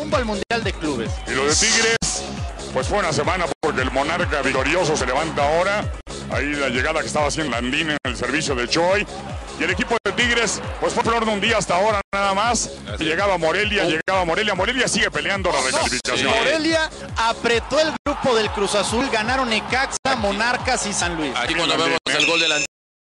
rumbo al Mundial de Clubes. Y lo de Tigres, pues fue una semana porque el Monarca victorioso se levanta ahora. Ahí la llegada que estaba haciendo Landín en el servicio de Choi. Y el equipo de Tigres, pues fue flor de un día hasta ahora nada más. Llegaba Morelia, Morelia sigue peleando la recalificación. Morelia apretó el grupo del Cruz Azul, ganaron Necaxa, Monarcas y San Luis. Aquí cuando vemos el gol de Landín.